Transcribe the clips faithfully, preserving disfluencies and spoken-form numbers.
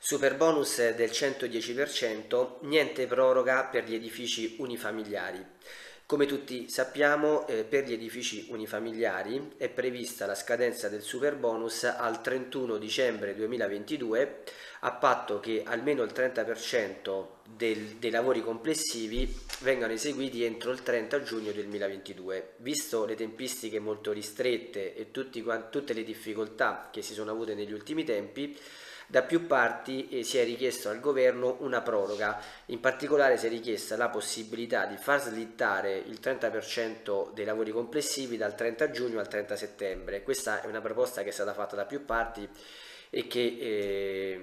Superbonus del centodieci per cento, niente proroga per gli edifici unifamiliari. Come tutti sappiamo, eh, per gli edifici unifamiliari è prevista la scadenza del superbonus al trentuno dicembre duemilaventidue, a patto che almeno il trenta per cento del, dei lavori complessivi vengano eseguiti entro il trenta giugno duemilaventidue. Visto le tempistiche molto ristrette e tutti, tutte le difficoltà che si sono avute negli ultimi tempi, da più parti eh, si è richiesto al governo una proroga. In particolare si è richiesta la possibilità di far slittare il trenta per cento dei lavori complessivi dal trenta giugno al trenta settembre. Questa è una proposta che è stata fatta da più parti e che eh,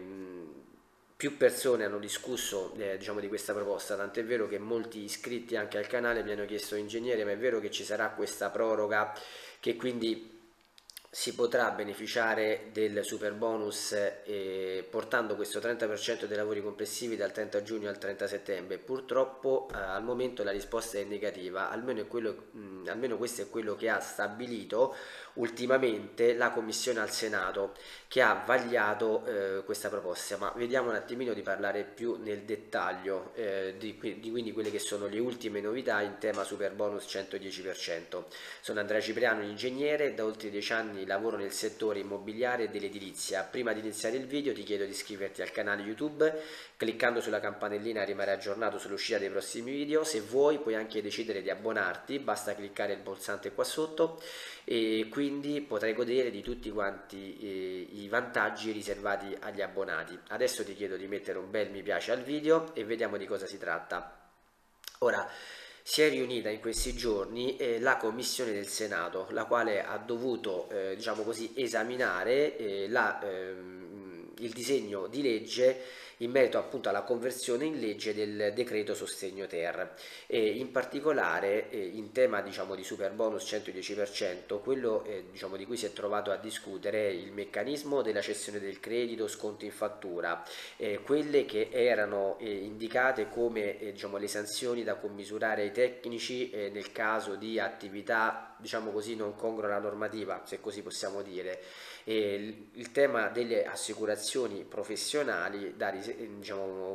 più persone hanno discusso eh, diciamo, di questa proposta, tant'è vero che molti iscritti anche al canale mi hanno chiesto: ingegnere, ma è vero che ci sarà questa proroga, che quindi si potrà beneficiare del superbonus eh, portando questo trenta per cento dei lavori complessivi dal trenta giugno al trenta settembre? Purtroppo eh, al momento la risposta è negativa, almeno, è quello, mh, almeno questo è quello che ha stabilito ultimamente la Commissione al Senato, che ha vagliato eh, questa proposta. Ma vediamo un attimino di parlare più nel dettaglio eh, di, di quindi quelle che sono le ultime novità in tema superbonus centodieci per cento. Sono Andrea Cipriano, ingegnere, e da oltre dieci anni lavoro nel settore immobiliare e dell'edilizia. Prima di iniziare il video ti chiedo di iscriverti al canale YouTube, cliccando sulla campanellina rimarrai aggiornato sull'uscita dei prossimi video. Se vuoi puoi anche decidere di abbonarti, basta cliccare il pulsante qua sotto, e quindi potrai godere di tutti quanti eh, i vantaggi riservati agli abbonati. Adesso ti chiedo di mettere un bel mi piace al video e vediamo di cosa si tratta. Ora, si è riunita in questi giorni eh, la Commissione del Senato, la quale ha dovuto eh, diciamo così, esaminare eh, la, ehm, il disegno di legge in merito appunto alla conversione in legge del decreto sostegno ter, e in particolare eh, in tema diciamo, di superbonus centodieci per cento, quello eh, diciamo, di cui si è trovato a discutere è il meccanismo della cessione del credito, sconto in fattura, eh, quelle che erano eh, indicate come eh, diciamo, le sanzioni da commisurare ai tecnici eh, nel caso di attività diciamo così non congrua alla normativa, se così possiamo dire. E il, il tema delle assicurazioni professionali da, diciamo,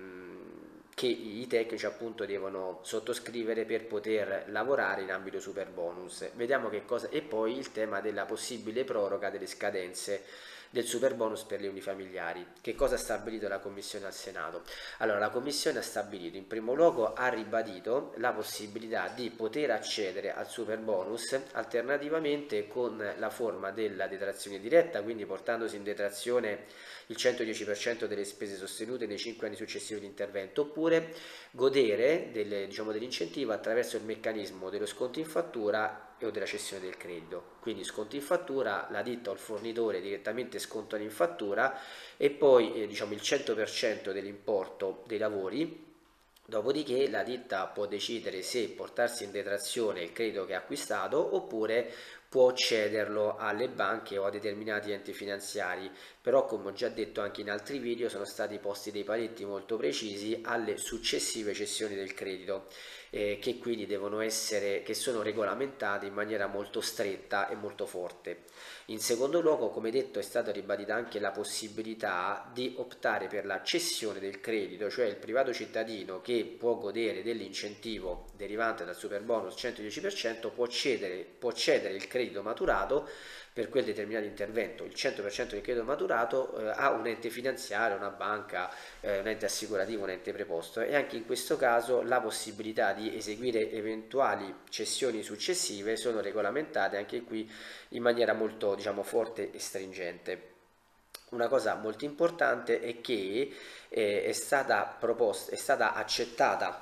che i tecnici appunto devono sottoscrivere per poter lavorare in ambito superbonus. Vediamo che cosa. E poi il tema della possibile proroga delle scadenze del superbonus per le unifamiliari. Che cosa ha stabilito la Commissione al Senato? Allora, la Commissione ha stabilito, in primo luogo ha ribadito la possibilità di poter accedere al superbonus alternativamente con la forma della detrazione diretta, quindi portandosi in detrazione il centodieci per cento delle spese sostenute nei cinque anni successivi di intervento, oppure godere del, diciamo, dell'incentivo attraverso il meccanismo dello sconto in fattura o della cessione del credito. Quindi sconto in fattura, la ditta o il fornitore direttamente scontano in fattura e poi eh, diciamo il cento per cento dell'importo dei lavori. Dopodiché la ditta può decidere se portarsi in detrazione il credito che ha acquistato oppure può cederlo alle banche o a determinati enti finanziari. Però, come ho già detto anche in altri video, sono stati posti dei paletti molto precisi alle successive cessioni del credito, eh, che quindi devono essere, che sono regolamentate in maniera molto stretta e molto forte. In secondo luogo, come detto, è stata ribadita anche la possibilità di optare per la cessione del credito, cioè il privato cittadino che può godere dell'incentivo derivante dal superbonus centodieci per cento può cedere, può cedere il credito maturato per quel determinato intervento, il cento per cento del credito maturato eh, a un ente finanziario, una banca, eh, un ente assicurativo, un ente preposto, e anche in questo caso la possibilità di eseguire eventuali cessioni successive sono regolamentate anche qui in maniera molto diciamo forte e stringente. Una cosa molto importante è che eh, è stata proposta, è stata accettata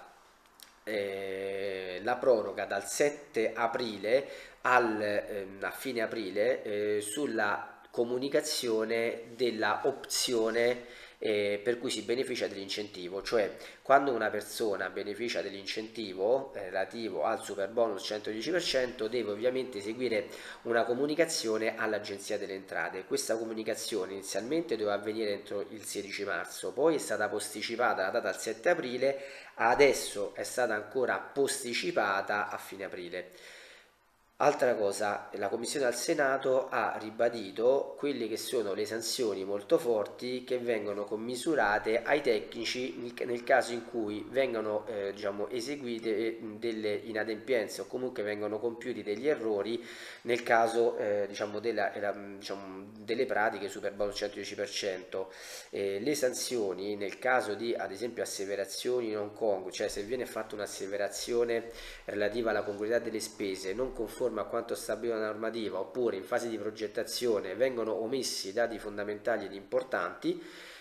eh, la proroga dal sette aprile al, ehm, a fine aprile eh, sulla comunicazione della opzione eh, per cui si beneficia dell'incentivo, cioè quando una persona beneficia dell'incentivo eh, relativo al superbonus centodieci per cento deve ovviamente eseguire una comunicazione all'Agenzia delle Entrate. Questa comunicazione inizialmente doveva avvenire entro il sedici marzo, poi è stata posticipata la data al sette aprile, adesso è stata ancora posticipata a fine aprile. Altra cosa, la Commissione al Senato ha ribadito quelle che sono le sanzioni molto forti che vengono commisurate ai tecnici nel, nel caso in cui vengano eh, diciamo, eseguite delle inadempienze o comunque vengono compiuti degli errori nel caso eh, diciamo, della, diciamo, delle pratiche Superbonus cento dieci per cento. Eh, le sanzioni nel caso di ad esempio asseverazioni non congrue, cioè se viene fatta un'asseverazione relativa alla congruità delle spese non conforme a quanto stabilito dalla normativa oppure in fase di progettazione vengono omessi dati fondamentali ed importanti,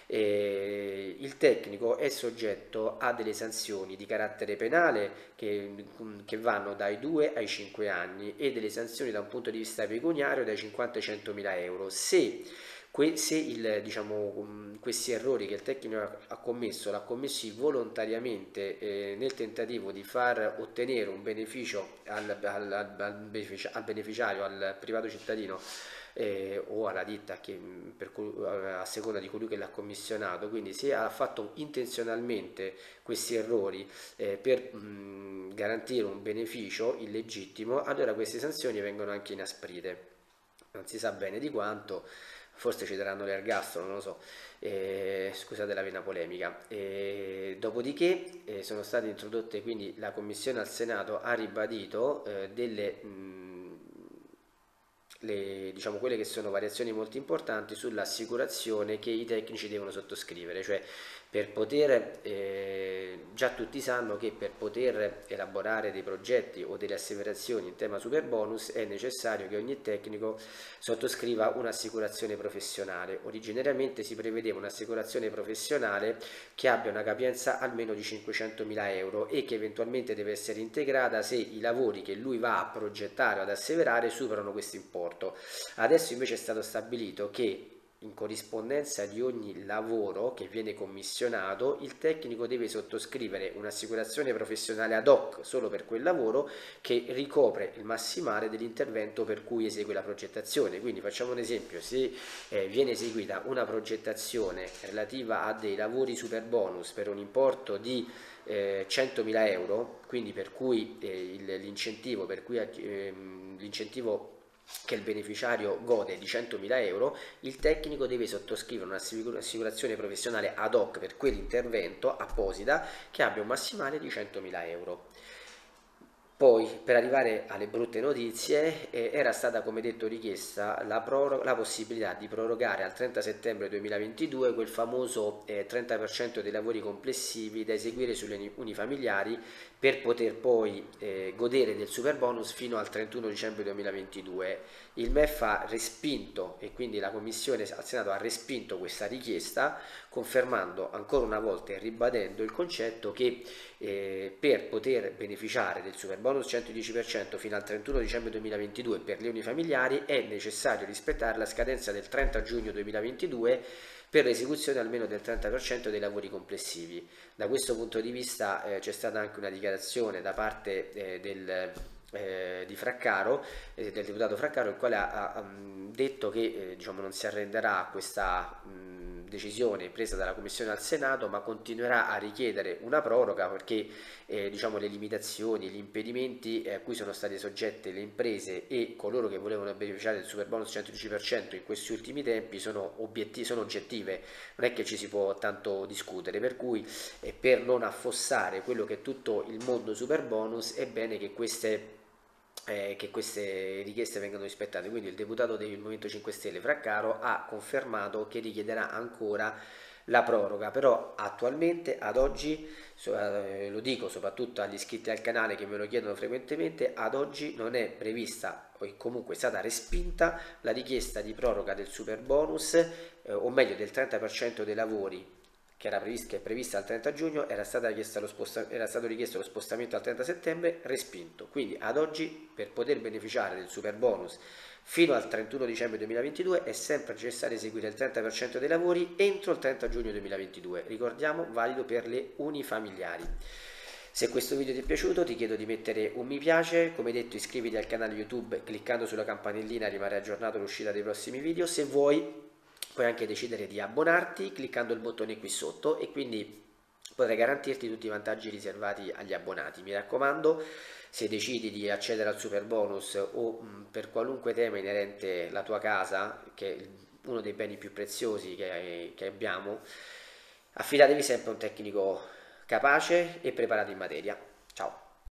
eh, il tecnico è soggetto a delle sanzioni di carattere penale che, che vanno dai due ai cinque anni e delle sanzioni da un punto di vista pecuniario dai cinquanta ai centomila euro. Se se il, diciamo, questi errori che il tecnico ha commesso l'ha commessi volontariamente eh, nel tentativo di far ottenere un beneficio al, al, al, al beneficiario, al privato cittadino eh, o alla ditta che, per, a seconda di colui che l'ha commissionato, quindi se ha fatto intenzionalmente questi errori eh, per mh, garantire un beneficio illegittimo, allora queste sanzioni vengono anche inasprite. Non si sa bene di quanto, forse ci daranno l'ergastolo, non lo so, eh, scusate la vena polemica. Eh, dopodiché eh, sono state introdotte, quindi la Commissione al Senato ha ribadito eh, delle, mh, le, diciamo, quelle che sono variazioni molto importanti sull'assicurazione che i tecnici devono sottoscrivere, cioè per poter, eh, già tutti sanno che per poter elaborare dei progetti o delle asseverazioni in tema Superbonus è necessario che ogni tecnico sottoscriva un'assicurazione professionale. Originariamente si prevedeva un'assicurazione professionale che abbia una capienza almeno di cinquecentomila euro e che eventualmente deve essere integrata se i lavori che lui va a progettare o ad asseverare superano questo importo. Adesso invece è stato stabilito che in corrispondenza di ogni lavoro che viene commissionato, il tecnico deve sottoscrivere un'assicurazione professionale ad hoc solo per quel lavoro che ricopre il massimale dell'intervento per cui esegue la progettazione. Quindi facciamo un esempio: se eh, viene eseguita una progettazione relativa a dei lavori Superbonus per un importo di eh, centomila euro, quindi per cui eh, l'incentivo per cui eh, l'incentivo che il beneficiario gode di centomila euro, il tecnico deve sottoscrivere un'assicurazione professionale ad hoc per quell'intervento apposita che abbia un massimale di centomila euro. Poi, per arrivare alle brutte notizie, eh, era stata, come detto, richiesta la, la possibilità di prorogare al trenta settembre duemilaventidue quel famoso eh, trenta per cento dei lavori complessivi da eseguire sulle unifamiliari per poter poi eh, godere del Superbonus fino al trentuno dicembre duemilaventidue. Il M E F ha respinto, e quindi la Commissione al Senato ha respinto questa richiesta, confermando ancora una volta e ribadendo il concetto che eh, per poter beneficiare del Superbonus cento dieci per cento fino al trentuno dicembre duemilaventidue per le unifamiliari è necessario rispettare la scadenza del trenta giugno duemilaventidue per l'esecuzione almeno del trenta per cento dei lavori complessivi. Da questo punto di vista eh, c'è stata anche una dichiarazione da parte eh, del, eh, di Fraccaro, eh, del deputato Fraccaro, il quale ha, ha detto che eh, diciamo, non si arrenderà a questa mh, decisione presa dalla Commissione al Senato, ma continuerà a richiedere una proroga perché eh, diciamo, le limitazioni, gli impedimenti eh, a cui sono state soggette le imprese e coloro che volevano beneficiare del Superbonus cento dieci per cento in questi ultimi tempi sono, obiettivi, sono oggettive, non è che ci si può tanto discutere, per cui eh, per non affossare quello che è tutto il mondo Superbonus è bene che queste Eh, che queste richieste vengano rispettate. Quindi il deputato del Movimento cinque Stelle Fraccaro ha confermato che richiederà ancora la proroga, però attualmente, ad oggi, eh, lo dico soprattutto agli iscritti al canale che me lo chiedono frequentemente, ad oggi non è prevista o comunque è stata respinta la richiesta di proroga del Superbonus, eh, o meglio del trenta per cento dei lavori che era prevista, che è prevista al trenta giugno, era, stata lo sposta, era stato richiesto lo spostamento al trenta settembre, respinto. Quindi ad oggi per poter beneficiare del Superbonus fino al trentuno dicembre duemilaventidue è sempre necessario eseguire il trenta per cento dei lavori entro il trenta giugno duemilaventidue, ricordiamo valido per le unifamiliari. Se questo video ti è piaciuto ti chiedo di mettere un mi piace, come detto iscriviti al canale YouTube cliccando sulla campanellina, rimarrai aggiornato all'uscita dei prossimi video. Se vuoi puoi anche decidere di abbonarti cliccando il bottone qui sotto e quindi potrai garantirti tutti i vantaggi riservati agli abbonati. Mi raccomando, se decidi di accedere al super bonus o mh, per qualunque tema inerente la tua casa, che è uno dei beni più preziosi che, che abbiamo, affidatevi sempre a un tecnico capace e preparato in materia. Ciao!